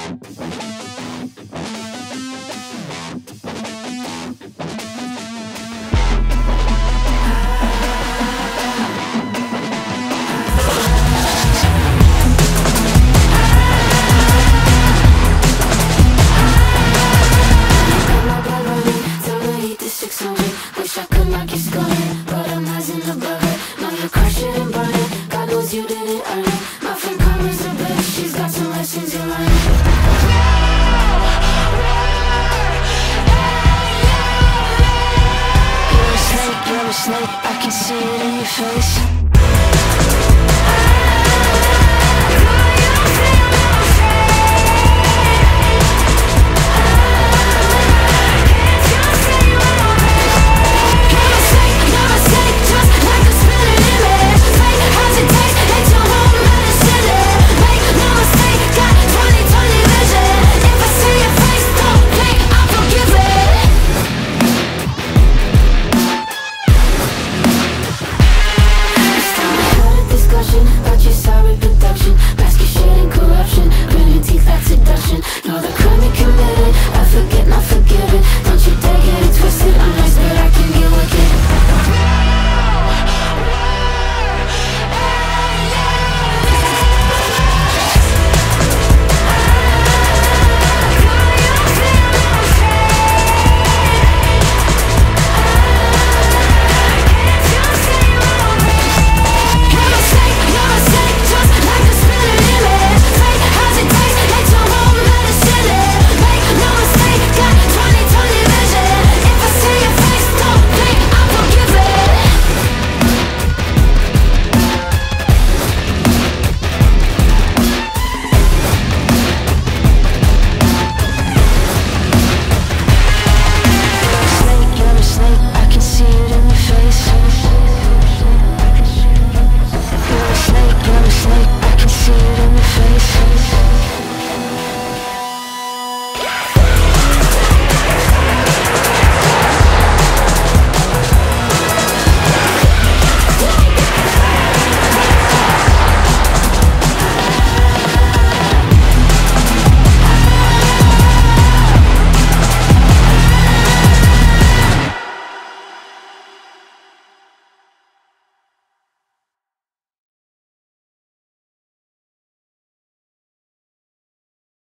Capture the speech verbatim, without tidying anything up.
Wish I could not keep going, but I'm rising above it. Now you crush it and burn it. God knows you didn't earn it. My friend Karma's a bitch. She's got some lessons you learned. You're a snake, you're a snake. I can see it in your face.